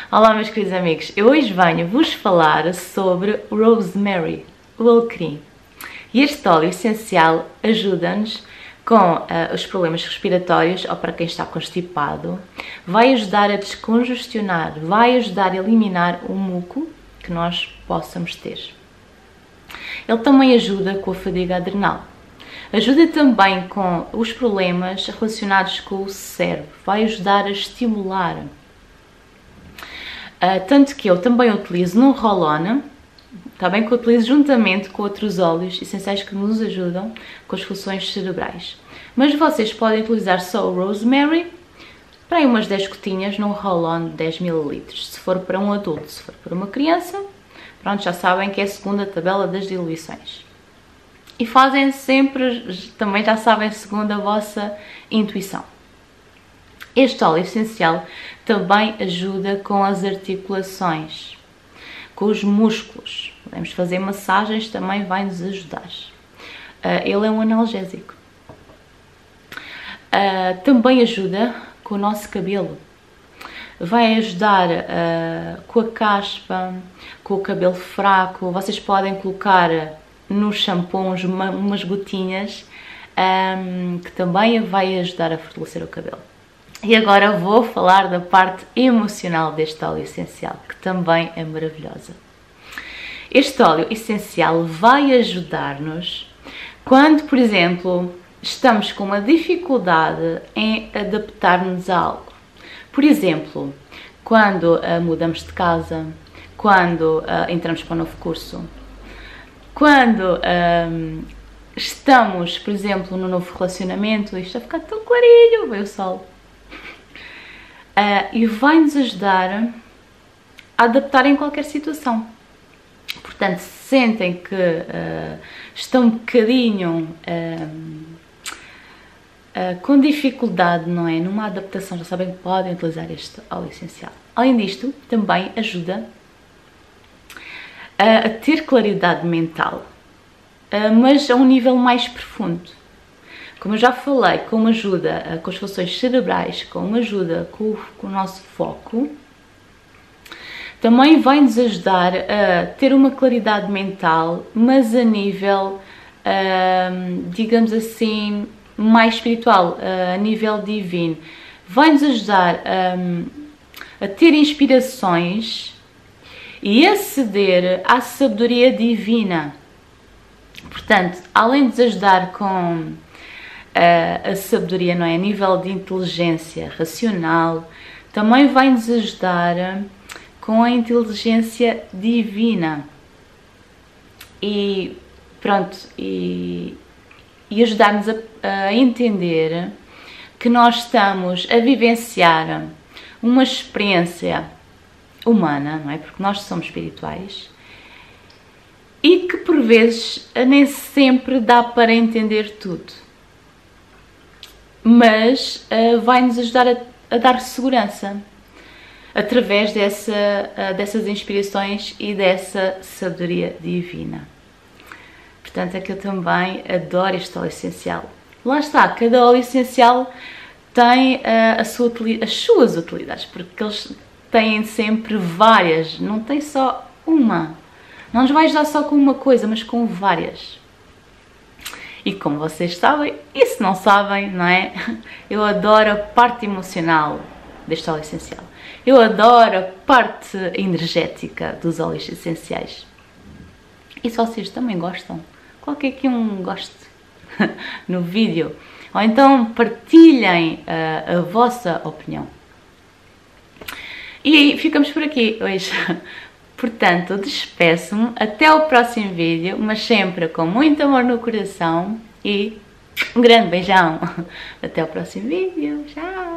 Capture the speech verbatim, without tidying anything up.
Olá meus queridos amigos, eu hoje venho vos falar sobre o Rosemary, o alecrim. E este óleo essencial ajuda-nos com uh, os problemas respiratórios ou para quem está constipado, vai ajudar a descongestionar, vai ajudar a eliminar o muco que nós possamos ter. Ele também ajuda com a fadiga adrenal. Ajuda também com os problemas relacionados com o cérebro, vai ajudar a estimular. Uh, tanto que eu também utilizo no roll-on, também que eu utilizo juntamente com outros óleos essenciais que nos ajudam com as funções cerebrais. Mas vocês podem utilizar só o Rosemary para aí umas dez gotinhas num roll-on de dez mililitros. Se for para um adulto, se for para uma criança, pronto, já sabem que é a segunda tabela das diluições. E fazem sempre, também já sabem, segundo a vossa intuição. Este óleo essencial também ajuda com as articulações, com os músculos. Podemos fazer massagens, também vai nos ajudar. Uh, ele é um analgésico. Uh, também ajuda com o nosso cabelo. Vai ajudar uh, com a caspa, com o cabelo fraco. Vocês podem colocar nos shampoos uma, umas gotinhas um, que também vai ajudar a fortalecer o cabelo. E agora vou falar da parte emocional deste óleo essencial, que também é maravilhosa. Este óleo essencial vai ajudar-nos quando, por exemplo, estamos com uma dificuldade em adaptar-nos a algo. Por exemplo, quando uh, mudamos de casa, quando uh, entramos para um novo curso, quando um, estamos, por exemplo, num novo relacionamento, isto vai ficar tão clarinho, veio o sol. Uh, e vai-nos ajudar a adaptar em qualquer situação. Portanto, se sentem que uh, estão um bocadinho uh, uh, com dificuldade, não é? Numa adaptação, já sabem que podem utilizar este óleo essencial. Além disto, também ajuda uh, a ter claridade mental, uh, mas a um nível mais profundo. Como eu já falei, como ajuda uh, com as funções cerebrais, como ajuda com, com o nosso foco, também vai nos ajudar a ter uma claridade mental, mas a nível, uh, digamos assim, mais espiritual, uh, a nível divino. Vai nos ajudar um, a ter inspirações e aceder à sabedoria divina. Portanto, além de nos ajudar com a sabedoria, não é? A nível de inteligência racional, também vai nos ajudar com a inteligência divina e pronto, e, e ajudar-nos a, a entender que nós estamos a vivenciar uma experiência humana, não é? Porque nós somos espirituais e que por vezes nem sempre dá para entender tudo. Mas uh, vai-nos ajudar a, a dar segurança através dessa, uh, dessas inspirações e dessa sabedoria divina. Portanto, é que eu também adoro este óleo essencial. Lá está, cada óleo essencial tem uh, a sua, as suas utilidades, porque eles têm sempre várias, não tem só uma. Não nos vai ajudar só com uma coisa, mas com várias. E como vocês sabem, e se não sabem, não é? Eu adoro a parte emocional deste óleo essencial. Eu adoro a parte energética dos óleos essenciais. E se vocês também gostam, coloque aqui um gosto no vídeo. Ou então partilhem a, a vossa opinião. E ficamos por aqui hoje. Portanto, despeço-me, até o próximo vídeo, mas sempre com muito amor no coração e um grande beijão. Até o próximo vídeo, tchau!